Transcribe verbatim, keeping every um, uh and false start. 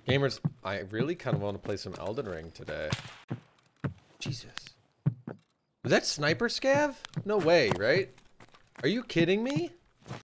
Gamers, I really kind of want to play some Elden Ring today. Jesus. Was that Sniper Scav? No way, right? Are you kidding me?